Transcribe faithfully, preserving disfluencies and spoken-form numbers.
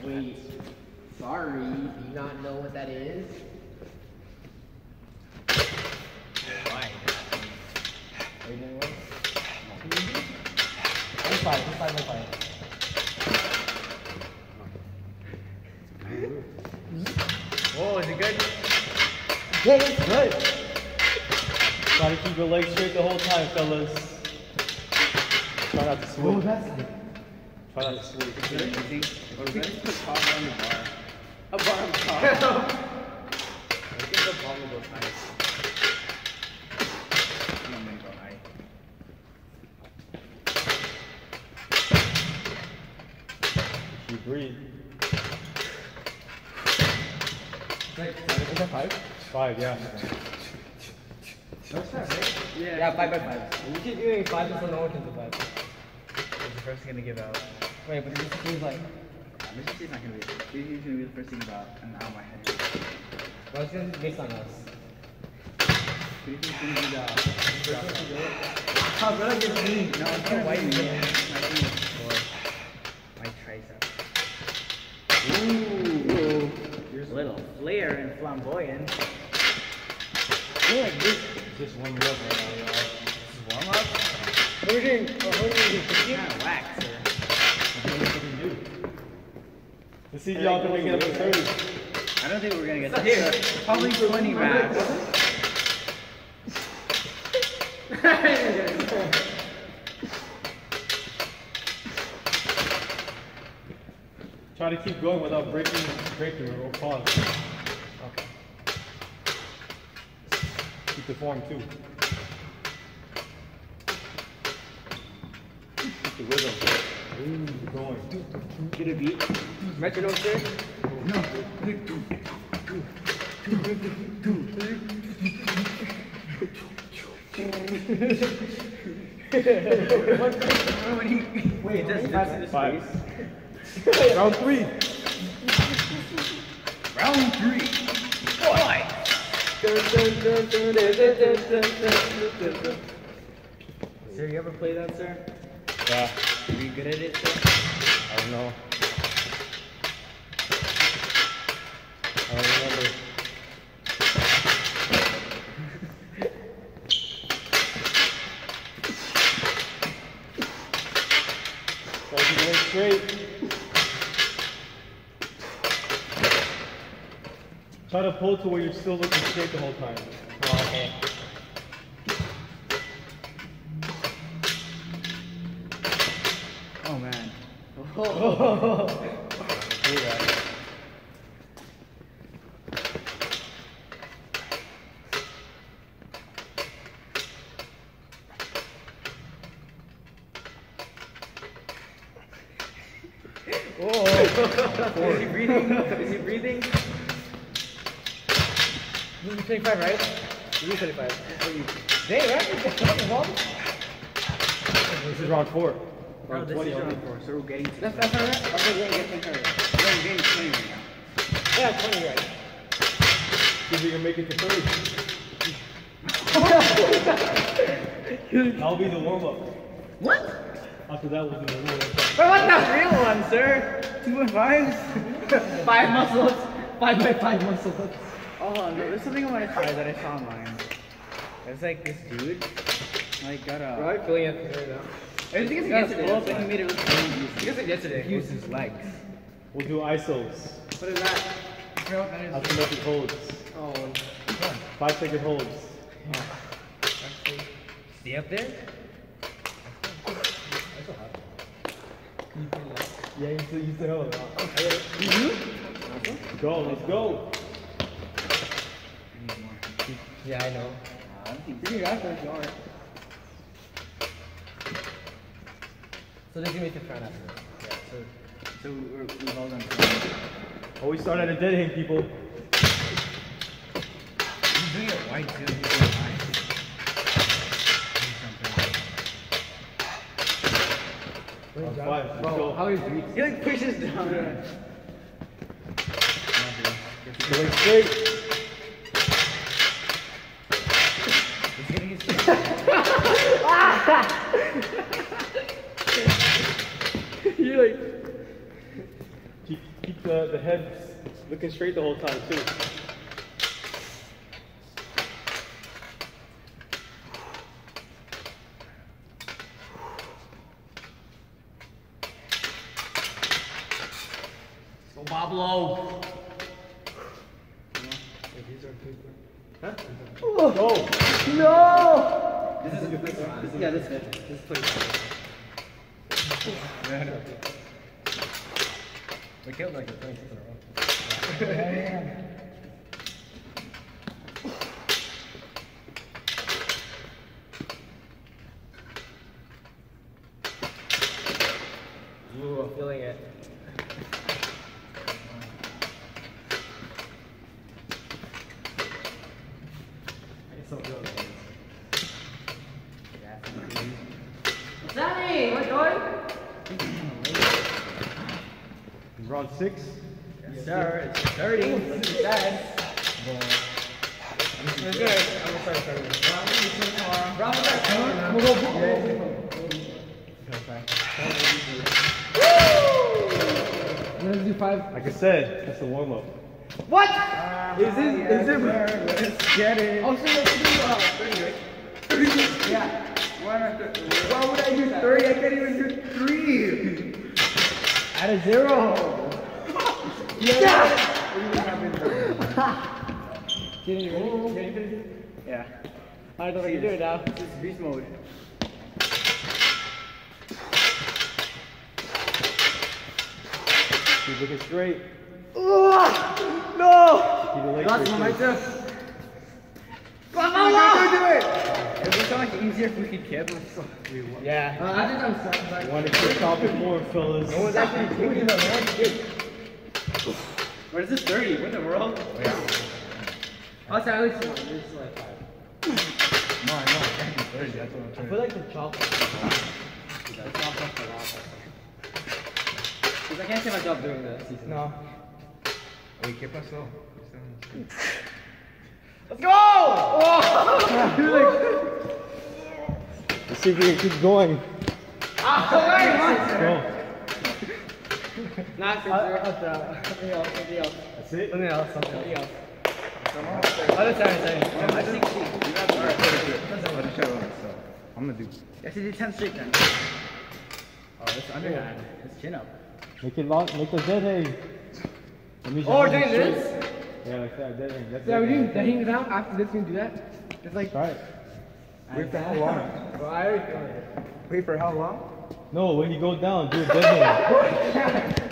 Wait. Sorry. Do you not know what that is? Why? Are you doing one? It's fine, it's fine, it's fine. Whoa, is it good? Yeah, it's good. Try to keep your legs straight the whole time, fellas. Try not to swing. Oh, that's good. Try not to swing. Is it easy? Or we just put top on the bar. A bar on top. I think the ball will go high. I'm gonna go high. If you breathe. Is that five? Five, yeah. That's five, right? Yeah. Yeah, five by five. We keep doing five so no one can do five. It's the first thing to give out. Wait, but this seems like. This is not gonna be. This is gonna be the first thing about an hour my head. Well, it's gonna be based on us. What do you think is gonna be the first one to do it? How good is me? No, it's gonna white me. My thing for my tricep. Ooh. There's a little flair and flamboyant. Look like this. Just warm me up right now, y'all. This is warm up. What are we doing? Oh, what are we doing? Kind of whack, sir. Let's see if y'all can make it up to thirty. I don't think we're gonna get to here. Probably twenty reps. Try to keep going without breaking breakthrough or pause. Okay. Keep the form too. Keep the rhythm. Ooh, going. Get a beat. Metronome, sir? No. Wait, that's that's the Five. space. Round three. Round three. Fight. Sir, you ever play that, sir? Yeah, Are you good at it, sir? I don't know. I don't remember. Try to keep it straight. Try to pull to where you're still looking straight the whole time. Oh, okay. Oh man. Do that. Oh. Is he breathing? Is he breathing? You twenty-five, right? You twenty-five. Dang, right? This is round four. No, Round this twenty is round only. four, so we're getting to That's that's all right. Okay, yeah, get twenty. No, we're getting to twenty right now. Yeah, twenty, right? See if you can make it to thirty. That'll be the warm up. What? After that, we'll do the warm up. But what's the real one, sir? Two point fives? Five muscles. Five by five muscles. Oh no, there's something on my thigh that I saw online. It's like this dude, like got a. Right, feeling it right now. I think it's You gotta yesterday, pull up but he made it look really easy. You guys said yesterday. He used his legs. We'll do I S Os. What is that? Isometric holds. Oh, Five second holds. Stay up there? Yeah, you still, you still hold it. Go, let's go. I need more. yeah, I know. I don't think You got that, you are. So this is gonna be the front after this. yeah, so, so we're, we've all done some. Always start at a dead hang, people. He's doing it wide too. He's doing it high. On five, let's Bro, go. how is reach? He like pushes down. Going straight. He's getting his You're like, Keep keep the, the head looking straight the whole time too. Go Pablo. Huh? Go! No! This is a good place. This is, yeah, this is good. This is pretty No, no. We killed like a thing in a row. Yeah, yeah. Ooh, I'm feeling it. I can still feel it. What's happening? What's going? Round six. Yes, sir. It's thirty. Let's get that. It's good. I'm gonna start starting. Round start. We'll go. Yeah. Let's do five. Like I said, that's the warm up. What? Uh, Is it? Is it? Let's get it. Oh, so let's do uh, thirty, right? thirty. Yeah. One after. Why would I do thirty? I can't even do three. Add a zero. Yeah. Can you ready? Ready for this? Yeah. I don't know if you do it now. This is beast mode. Keep looking straight. No. Keep the legs Last straight, one, too. right there. Come on, do it. It would so much easier if we could keep. Yeah. Uh, I think I'm sorry. Want to kick off it more, fellas. No one's actually doing it. No one's good. What is this thirty? What in the world? Oh, yeah. I'll say at least one. This is like five. No, I know. I can't do thirty. That's what I'm I trying feel like the chocolate. It's not much a lot. Because I can't see myself doing this. No. Wait, ¿qué pasó? Let's go! Oh! Let's see if we can keep going. Ah, Let's go. Not something else. Something else. That's it? Something else. Something else. Other side, side. I'm sixty. You got the right. Let's show us. So I'm gonna do. Yes, you did ten straight then. Oh, that's underhand. That's chin up. Make it long, make the dead hang. That means Oh, you're doing holding this? straight. Yeah, like that, dead hang. That's Yeah, dead we hang. do the hang down after this. We can do that. It's like. Try it. Wait for how long? Well, I already feel it. Wait for how long? No, when you go down, do a dead hang.